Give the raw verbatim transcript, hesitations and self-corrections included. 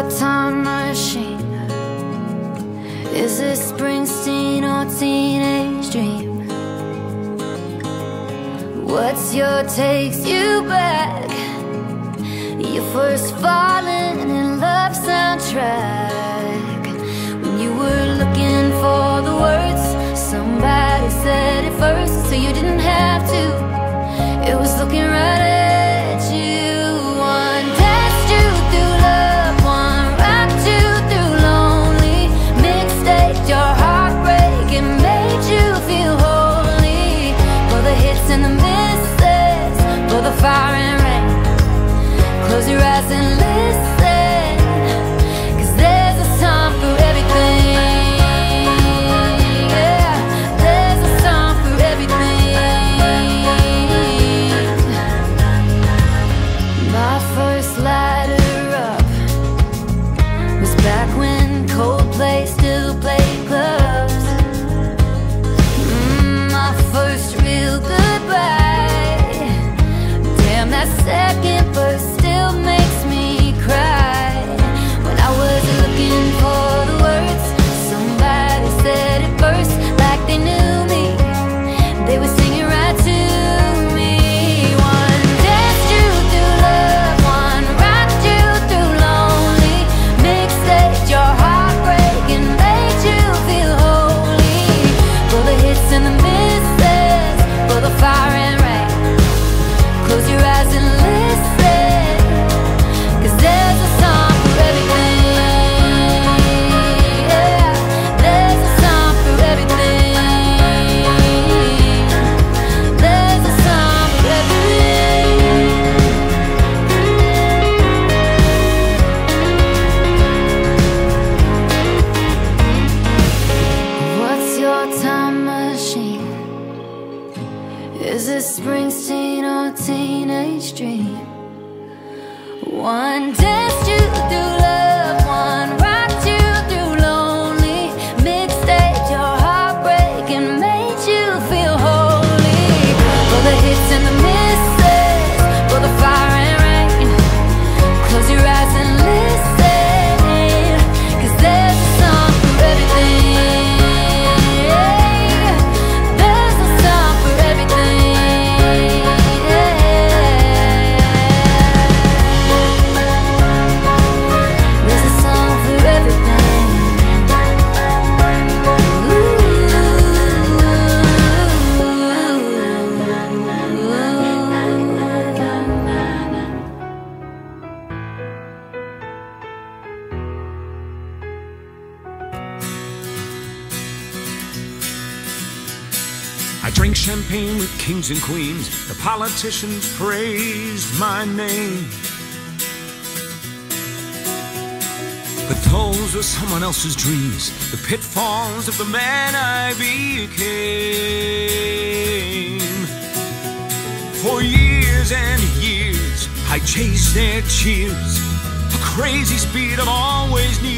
time machine? Is this Springsteen or teenage dream? What's your takes you back? Your first falling in love soundtrack. When you were looking for the words, somebody said it first, so you didn't have to. It was looking right at you. One danced you through love, one rocked you through lonely. Mixtape your heartbreak and made you feel holy. For the hits and the misses, for the fire and rain. Close your eyes and listen, 'cause there's a song for everything. Yeah, there's a song for everything. My first lighter up was back when Coldplay still played clubs. mm, My first real goodbye. Damn, that second verse still makes me cry. When I was looking for the words, somebody said it first, like they knew me. They were singing right to me. One danced you through love, one rocked you through lonely. Mixtape your heartbreak and made you feel holy. For the hits and the misses, for the fire and rain. Close your eyes and listen, 'cause there's a song for everything. Yeah, there's a song for everything. There's a song for everything. What's your time machine? Is it Springsteen or teenage dream? One danced you through love, one rocked you through lonely. Mixtape your heartbreak and made you feel holy. For the hits and the misses, for the fire and rain. Close your eyes and listen, 'cause there's a song for everything. There's a song for everything. There's a song for everything. I drank champagne with kings and queens. The politicians praised my name. But those were someone else's dreams, the pitfalls of the man I became. For years and years, I chased their cheers, a crazy speed I've always needed.